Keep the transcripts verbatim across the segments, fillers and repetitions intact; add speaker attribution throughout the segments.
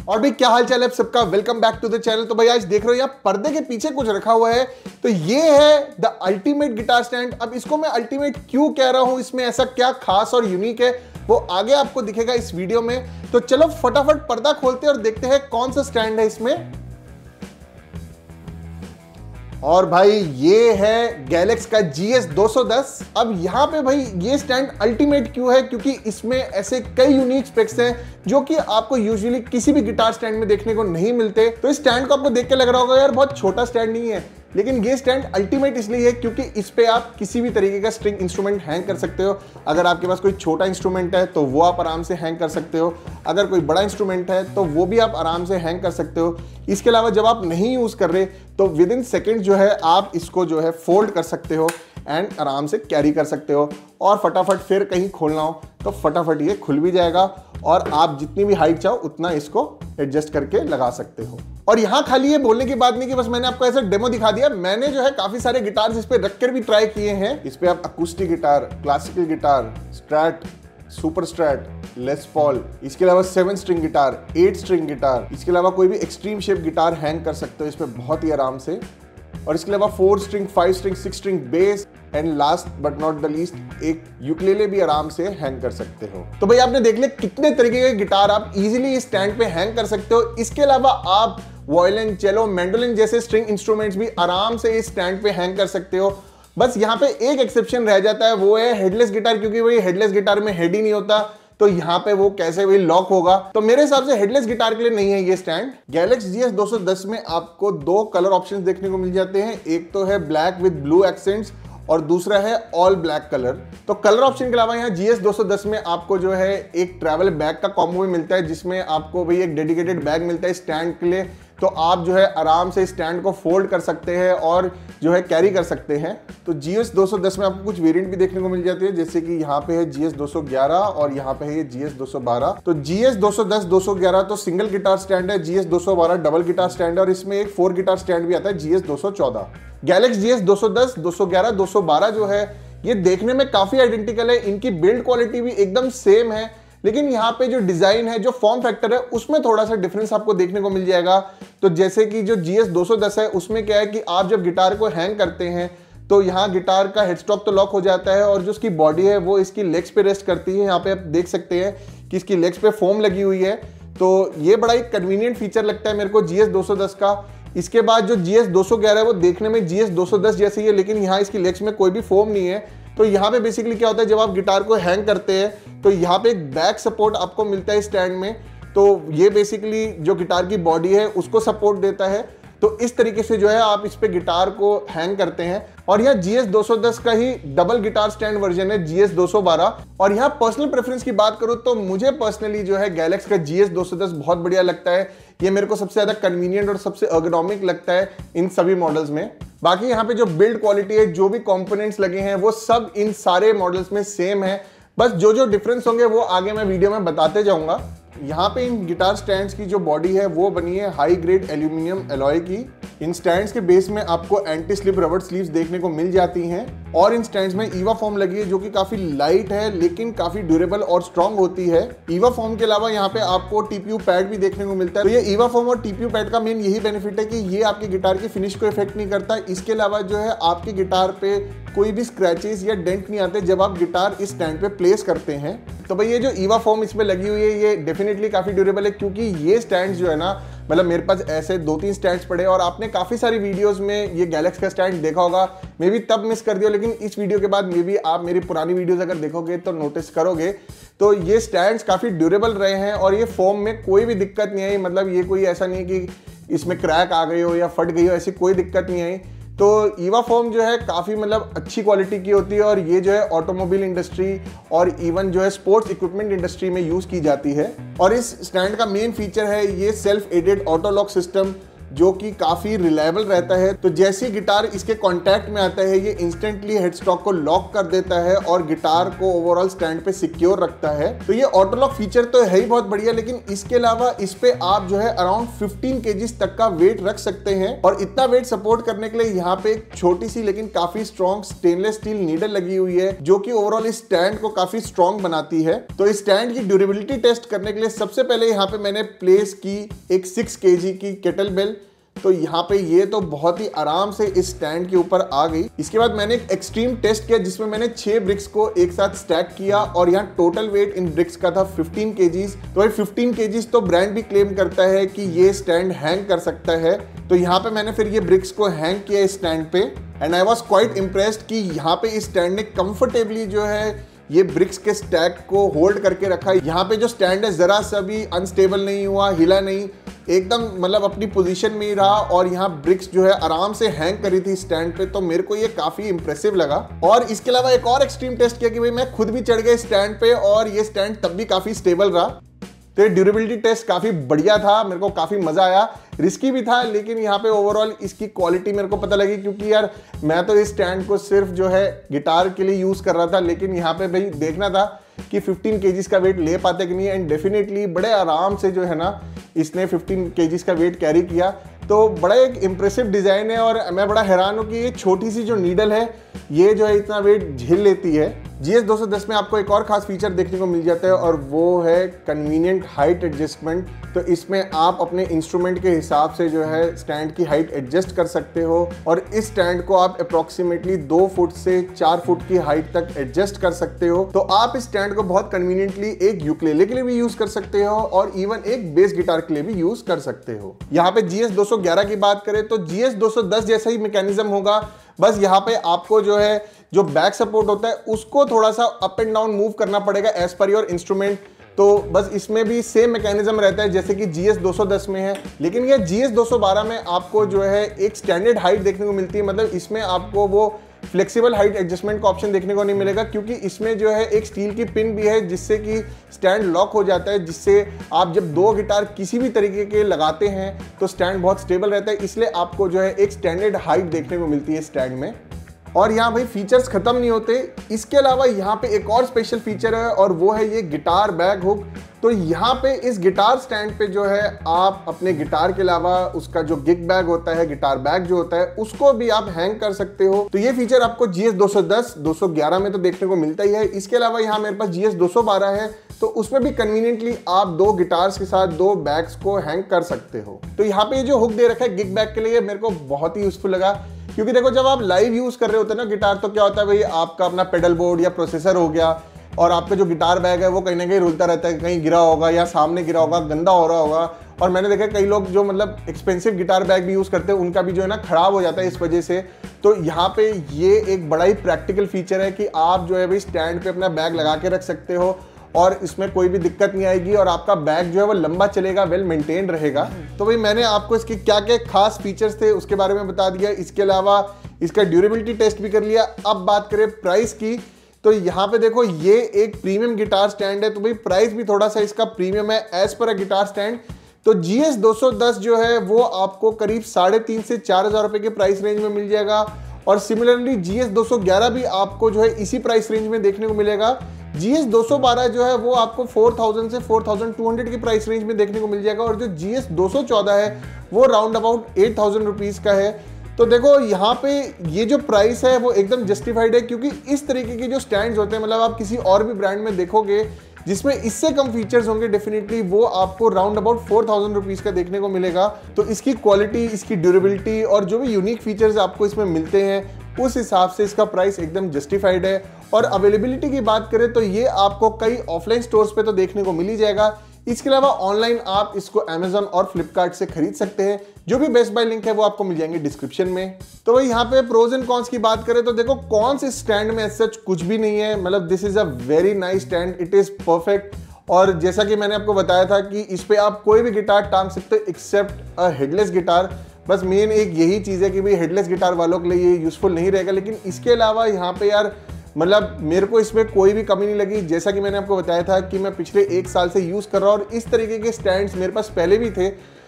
Speaker 1: और भाई क्या हाल चाल है आप सबका, welcome back to the channel. तो भाई आज देख रहे हो यहाँ पर्दे के पीछे कुछ रखा हुआ है, तो ये है द अल्टीमेट गिटार स्टैंड। अब इसको मैं अल्टीमेट क्यों कह रहा हूं, इसमें ऐसा क्या खास और यूनिक है वो आगे आपको दिखेगा इस वीडियो में। तो चलो फटाफट पर्दा खोलते हैं और देखते हैं कौन सा स्टैंड है इसमें। और भाई ये है गैलेक्स का जी एस दो सौ दस। अब यहाँ पे भाई ये स्टैंड अल्टीमेट क्यों है, क्योंकि इसमें ऐसे कई यूनिक स्पेक्स हैं जो कि आपको यूजुअली किसी भी गिटार स्टैंड में देखने को नहीं मिलते। तो इस स्टैंड को आपको देख के लग रहा होगा यार बहुत छोटा स्टैंड नहीं है, लेकिन ये स्टैंड अल्टीमेट इसलिए है क्योंकि इस पे आप किसी भी तरीके का स्ट्रिंग इंस्ट्रूमेंट हैंग कर सकते हो। अगर आपके पास कोई छोटा इंस्ट्रूमेंट है तो वो आप आराम से हैंग कर सकते हो, अगर कोई बड़ा इंस्ट्रूमेंट है तो वो भी आप आराम से हैंग कर सकते हो। इसके अलावा जब आप नहीं यूज कर रहे तो विद इन सेकेंड जो है आप इसको जो है फोल्ड कर सकते हो एंड आराम से कैरी कर सकते हो, और फटाफट फिर कहीं खोलना हो तो फटाफट ये खुल भी जाएगा और आप जितनी भी हाइट चाहो उतना इसको एडजस्ट करके लगा सकते हो। और यहाँ खाली ये बोलने की बात नहीं कि बस मैंने आपको ऐसा डेमो दिखा दिया, मैंने जो है काफी सारे गिटार इस पे रखकर भी ट्राई किए हैं। इस पे आप acoustic guitar, classical guitar, strat, super strat, Les Paul, इसके अलावा seven string guitar, eight string guitar, इसके अलावा कोई भी एक्सट्रीम शेप गिटार हैंग कर सकते हो इस पे बहुत ही आराम से। और इसके अलावा four string, five string, six string bass and last but not the least एक यूकेलेले भी आराम से हैंग कर सकते हो। तो भाई आपने देख लिया कितने तरीके के गिटार आप इजीली इस स्टैंड पे हैंग कर सकते हो। इसके अलावा आप वायलिन, चेलो, मैंडोलिन जैसे स्ट्रिंग इंस्ट्रूमेंट्स भी आराम से इस स्टैंड पे हैंग कर सकते हो। बस यहाँ पे एक एक्सेप्शन रह जाता है, वो है हेडलेस गिटार, क्योंकि वही हेडलेस गिटार में हेड ही नहीं होता, तो यहाँ पे वो कैसे भी लॉक होगा। तो मेरे हिसाब से हेडलेस गिटार के लिए नहीं है ये स्टैंड। गैलेक्स जी एस दो सौ दस में आपको दो कलर ऑप्शंस देखने को मिल जाते हैं, एक तो है ब्लैक विद ब्लू एक्सेंट्स और दूसरा है ऑल ब्लैक कलर। तो कलर ऑप्शन के अलावा यहाँ जी एस दो सौ दस में आपको जो है एक ट्रैवल बैग का कॉम्बो भी मिलता है, जिसमें आपको भाई एक डेडिकेटेड बैग मिलता है स्टैंड के लिए। तो आप जो है आराम से स्टैंड को फोल्ड कर सकते हैं और जो है कैरी कर सकते हैं। तो जी एस दो सौ दस में आपको कुछ वेरिएंट भी देखने को मिल जाती है, जैसे कि यहाँ पे है जी एस दो सौ ग्यारह और यहाँ पे है ये जी एस दो सौ बारह। तो जी एस दो सौ दस, दो सौ ग्यारह तो सिंगल गिटार स्टैंड है, जी एस दो सौ बारह डबल गिटार स्टैंड है और इसमें एक फोर गिटार स्टैंड भी आता है जी एस दो सौ चौदह। गैलेक्स जी एस दो सौ दस, दो सौ ग्यारह, दो सौ बारह जो है ये देखने में काफी आइडेंटिकल है, इनकी बिल्ड क्वालिटी भी एकदम सेम है, लेकिन यहाँ पे जो डिजाइन है, जो फॉर्म फैक्टर है, उसमें थोड़ा सा डिफरेंस आपको देखने को मिल जाएगा। तो जैसे कि जो जी एस दो सौ दस है उसमें क्या है कि आप जब गिटार को हैंग करते हैं तो यहाँ गिटार का हेडस्टॉक तो लॉक हो जाता है और जो इसकी बॉडी है वो इसकी लेग्स पे रेस्ट करती है। यहाँ पे आप देख सकते हैं कि इसकी लेग्स पे फोम लगी हुई है, तो ये बड़ा ही कन्वीनियंट फीचर लगता है मेरे को जी एस दो सौ दस का। इसके बाद जो जी एस दो सौ ग्यारह है वो देखने में जी एस दो सौ दस जैसी है, लेकिन यहाँ इसकी लेग्स में कोई भी फोम नहीं है। तो यहाँ पे बेसिकली क्या होता है, जब आप गिटार को हैंग करते हैं तो यहाँ पे एक बैक सपोर्ट आपको मिलता है स्टैंड में, तो ये बेसिकली जो गिटार की बॉडी है उसको सपोर्ट देता है। तो इस तरीके से जो है आप इस पे गिटार को हैंग करते हैं। और यहाँ जी एस दो सौ दस का ही डबल गिटार स्टैंड वर्जन है जी एस दो सौ बारह। और यहाँ पर्सनल प्रेफरेंस की बात करूँ तो मुझे पर्सनली जो है गैलेक्स का जी एस दो सौ दस बहुत बढ़िया लगता है। ये मेरे को सबसे ज्यादा कन्वीनियंट और सबसे एर्गोनॉमिक लगता है इन सभी मॉडल्स में। बाकी यहाँ पे जो बिल्ड क्वालिटी है, जो भी कंपोनेंट्स लगे हैं वो सब इन सारे मॉडल्स में सेम है, बस जो जो डिफरेंस होंगे वो आगे मैं वीडियो में बताते जाऊंगा। यहाँ पे इन गिटार स्टैंड्स की जो बॉडी है वो बनी है हाई ग्रेड एल्यूमिनियम एलॉय की। इन स्टैंड्स के बेस में आपको एंटी स्लिप रबर स्लीव्स देखने को मिल जाती हैं और इन स्टैंड्स में ईवा फोम लगी है जो कि काफी लाइट है लेकिन काफी ड्यूरेबल और स्ट्रॉन्ग होती है। ईवा फोम के अलावा यहाँ पे आपको टीपीयू पैड भी देखने को मिलता है। तो ये ईवा फोम और टीपीयू पैड का मेन यही बेनिफिट है कि ये आपके गिटार की फिनिश को इफेक्ट नहीं करता। इसके अलावा जो है आपके गिटार पे कोई भी स्क्रैचेस या डेंट नहीं आते जब आप गिटार इस स्टैंड पे प्लेस करते हैं। तो भाई ये जो ईवा फोम इसमें लगी हुई है ये डेफिनेटली काफी ड्यूरेबल है, क्योंकि ये स्टैंड जो है ना, मतलब मेरे पास ऐसे दो तीन स्टैंड्स पड़े और आपने काफी सारी वीडियोस में ये गैलेक्स का स्टैंड देखा होगा, मे बी तब मिस कर दिया, लेकिन इस वीडियो के बाद मे बी आप मेरी पुरानी वीडियोस अगर देखोगे तो नोटिस करोगे। तो ये स्टैंड्स काफी ड्यूरेबल रहे हैं और ये फोम में कोई भी दिक्कत नहीं आई, मतलब ये कोई ऐसा नहीं कि इसमें क्रैक आ गई हो या फट गई हो, ऐसी कोई दिक्कत नहीं आई। तो ईवा फोम जो है काफ़ी मतलब अच्छी क्वालिटी की होती है और ये जो है ऑटोमोबाइल इंडस्ट्री और इवन जो है स्पोर्ट्स इक्विपमेंट इंडस्ट्री में यूज़ की जाती है। और इस स्टैंड का मेन फीचर है ये self aided auto lock system, जो कि काफी रिलायबल रहता है। तो जैसे गिटार इसके कांटेक्ट में आता है, ये इंस्टेंटली हेडस्टॉक को लॉक कर देता है और गिटार को ओवरऑल स्टैंड पे सिक्योर रखता है। तो ये ऑटो लॉक फीचर तो है ही बहुत बढ़िया, लेकिन इसके अलावा इस पे आप जो है अराउंड फिफ्टीन केजीज तक का वेट रख सकते हैं। और इतना वेट सपोर्ट करने के लिए यहाँ पे एक छोटी सी लेकिन काफी स्ट्रॉन्ग स्टेनलेस स्टील नीडल लगी हुई है, जो कि ओवरऑल इस स्टैंड को काफी स्ट्रॉन्ग बनाती है। तो इस स्टैंड की ड्यूरेबिलिटी टेस्ट करने के लिए सबसे पहले यहाँ पे मैंने प्लेस की एक सिक्स केजी की केटल बेल। तो यहाँ पे ये तो बहुत ही आराम से इस स्टैंड के ऊपर आ गई। इसके बाद मैंने एक एक्सट्रीम टेस्ट किया जिसमें मैंने छह ब्रिक्स को एक साथ स्टैक किया और यहाँ टोटल वेट इन ब्रिक्स का था फिफ्टीन केजीज। तो ये फिफ्टीन केजीज तो ब्रांड भी क्लेम करता है कि ये स्टैंड हैंग कर सकता है। तो यहाँ पे मैंने फिर ये ब्रिक्स को हैंग किया इस स्टैंड पे and I was quite impressed कि यहाँ पे इस स्टैंड ने कंफर्टेबली जो है ये ब्रिक्स के स्टैक को होल्ड करके रखा। यहाँ पे जो स्टैंड है जरा सा भी अनस्टेबल नहीं हुआ, हिला नहीं, एकदम मतलब अपनी पोजीशन में ही रहा और यहाँ ब्रिक्स जो है आराम से हैंग करी थी स्टैंड पे। तो मेरे को ये काफी इंप्रेसिव लगा। और इसके अलावा एक और एक्सट्रीम टेस्ट किया कि भाई मैं खुद भी चढ़ गया स्टैंड पे और ये स्टैंड तब भी काफी स्टेबल रहा। तो ये ड्यूरेबिलिटी टेस्ट काफी बढ़िया था, मेरे को काफी मजा आया। रिस्की भी था, लेकिन यहाँ पे ओवरऑल इसकी क्वालिटी मेरे को पता लगी, क्योंकि यार मैं तो इस स्टैंड को सिर्फ जो है गिटार के लिए यूज कर रहा था, लेकिन यहाँ पे भाई देखना था कि फिफ्टीन केजीज का वेट ले पाते कि नहीं। एंड डेफिनेटली बड़े आराम से जो है ना इसने फिफ्टीन केजीज का वेट कैरी किया। तो बड़ा एक इम्प्रेसिव डिजाइन है और मैं बड़ा हैरान हूँ कि ये छोटी सी जो नीडल है ये जो है इतना वेट झेल लेती है। जी एस दो सौ दस में आपको एक और खास फीचर देखने को मिल जाता है और वो है कन्वीनियंट हाइट एडजस्टमेंट। तो इसमें आप अपने इंस्ट्रूमेंट के हिसाब से जो है स्टैंड की हाइट एडजस्ट कर सकते हो और इस स्टैंड को आप अप्रोक्सीमेटली दो फुट से चार फुट की हाइट तक एडजस्ट कर सकते हो। तो आप इस स्टैंड को बहुत कन्वीनियंटली एक यूकेलेले के लिए भी यूज कर सकते हो और इवन एक बेस गिटार के लिए भी यूज कर सकते हो। यहाँ पे जी एस दो सौ ग्यारह की बात करें तो जी एस दो सौ दस जैसा ही मैकेनिज्म होगा, बस यहाँ पे आपको जो है जो बैक सपोर्ट होता है उसको थोड़ा सा अप एंड डाउन मूव करना पड़ेगा एज पर योर इंस्ट्रूमेंट। तो बस इसमें भी सेम मैकेनिज्म रहता है जैसे कि जी एस दो सौ दस में है, लेकिन ये जी एस दो सौ बारह में आपको जो है एक स्टैंडर्ड हाइट देखने को मिलती है। मतलब इसमें आपको वो फ्लेक्सिबल हाइट एडजस्टमेंट का ऑप्शन देखने को नहीं मिलेगा, क्योंकि इसमें जो है एक स्टील की पिन भी है जिससे कि स्टैंड लॉक हो जाता है, जिससे आप जब दो गिटार किसी भी तरीके के लगाते हैं तो स्टैंड बहुत स्टेबल रहता है। इसलिए आपको जो है एक स्टैंडर्ड हाइट देखने को मिलती है स्टैंड में। और यहाँ भाई फीचर्स खत्म नहीं होते, इसके अलावा यहाँ पे एक और स्पेशल फीचर है और वो है ये गिटार बैग हुक। तो यहाँ पे इस गिटार स्टैंड पे जो है आप अपने गिटार के अलावा उसका जो गिग बैग होता है, गिटार बैग जो होता है, उसको भी आप हैंग कर सकते हो। तो ये फीचर आपको जी एस दो सौ दस, दो सौ ग्यारह में तो देखने को मिलता ही है। इसके अलावा यहाँ मेरे पास जी एस दो सौ बारह है, तो उसमें भी कन्वीनियंटली आप दो गिटार्स के साथ दो बैग्स को हैंग कर सकते हो। तो यहाँ पे जो हुक दे रखा है गिग बैग के लिए मेरे को बहुत ही यूजफुल लगा, क्योंकि देखो जब आप लाइव यूज कर रहे होते हैं ना गिटार, तो क्या होता है भाई आपका अपना पेडल बोर्ड या प्रोसेसर हो गया और आपका जो गिटार बैग है वो कहीं ना कहीं रुलता रहता है, कहीं गिरा होगा या सामने गिरा होगा, गंदा हो रहा होगा। और मैंने देखा कई लोग जो मतलब एक्सपेंसिव गिटार बैग भी यूज करते हैं उनका भी जो है ना खराब हो जाता है इस वजह से। तो यहाँ पे ये एक बड़ा ही प्रैक्टिकल फीचर है कि आप जो है भाई स्टैंड पे अपना बैग लगा के रख सकते हो और इसमें कोई भी दिक्कत नहीं आएगी और आपका बैग जो है वो लंबा चलेगा, वेल मेंटेन रहेगा। तो भाई मैंने आपको इसके क्या क्या खास फीचर्स थे उसके बारे में बता दिया, इसके अलावा इसका ड्यूरेबिलिटी टेस्ट भी कर लिया। अब बात करें प्राइस की, तो यहाँ पे देखो ये एक प्रीमियम गिटार स्टैंड है, तो भाई प्राइस भी थोड़ा सा इसका प्रीमियम है एज पर अ गिटार स्टैंड। तो जी एस दो सौ दस जो है वो आपको करीब साढ़े तीन से चार हजार रुपए के प्राइस रेंज में मिल जाएगा और सिमिलरली जी एस दो सौ ग्यारह भी आपको जो है इसी प्राइस रेंज में देखने को मिलेगा। जी एस दो सौ बारह जो है वो आपको चार हज़ार से चार हज़ार दो सौ की प्राइस रेंज में देखने को मिल जाएगा और जो जी एस दो सौ चौदह है वो राउंड अबाउट आठ हज़ार रुपीस का है। तो देखो यहाँ पे ये जो प्राइस है वो एकदम जस्टिफाइड है, क्योंकि इस तरीके के जो स्टैंड्स होते हैं मतलब आप किसी और भी ब्रांड में देखोगे जिसमें इससे कम फीचर्स होंगे डेफिनेटली वो आपको round about four thousand rupees का देखने को मिलेगा। तो इसकी क्वालिटी, इसकी ड्यूरेबिलिटी और जो भी यूनिक फीचर्स आपको इसमें मिलते हैं उस हिसाब से इसका प्राइस एकदम जस्टिफाइड है। और अवेलेबिलिटी की बात करें तो ये आपको कई ऑफलाइन स्टोर्स पे तो देखने को मिल ही जाएगा, इसके अलावा ऑनलाइन आप इसको अमेजन और फ्लिपकार्ट से खरीद सकते हैं। जो भी बेस्ट बाय लिंक है वो आपको मिल जाएंगे डिस्क्रिप्शन में। तो भाई यहाँ पे प्रोज एंड कॉन्स की बात करें तो देखो कॉन्स इस स्टैंड में सच कुछ भी नहीं है, मतलब this is a very nice stand, it is perfect. और जैसा कि मैंने आपको बताया था कि इस पे आप कोई भी गिटार टांग सकते हो एक्सेप्ट अ हेडलेस गिटार। बस मेन एक यही चीज़ है कि भाई हेडलेस गिटार वालों के लिए ये यूजफुल नहीं रहेगा, लेकिन इसके अलावा यहाँ पे यार मतलब मेरे को इसमें कोई भी कमी नहीं लगी। जैसा कि मैंने आपको बताया था कि मैं पिछले एक साल से यूज़ कर रहा हूँ और इस तरीके के स्टैंड्स मेरे पास पहले भी थे,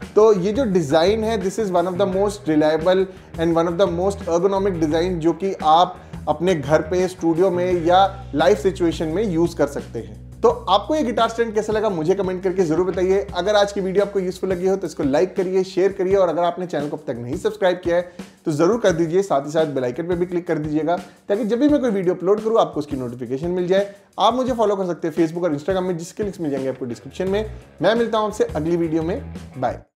Speaker 1: तो ये जो डिज़ाइन है this is one of the most reliable and one of the most ergonomic design जो कि आप अपने घर पे, स्टूडियो में या लाइव सिचुएशन में यूज़ कर सकते हैं। तो आपको ये गिटार स्टैंड कैसा लगा मुझे कमेंट करके जरूर बताइए। अगर आज की वीडियो आपको यूजफुल लगी हो तो इसको लाइक करिए, शेयर करिए, और अगर आपने चैनल को अब तक नहीं सब्सक्राइब किया है तो जरूर कर दीजिए। साथ ही साथ बेल आइकन पे भी क्लिक कर दीजिएगा ताकि जब भी मैं कोई वीडियो अपलोड करूं आपको उसकी नोटिफिकेशन मिल जाए। आप मुझे फॉलो कर सकते हैं फेसबुक और इंस्टाग्राम में, जिसके लिंक्स मिल जाएंगे आपको डिस्क्रिप्शन में। मैं मिलता हूं आपसे अगली वीडियो में। बाय।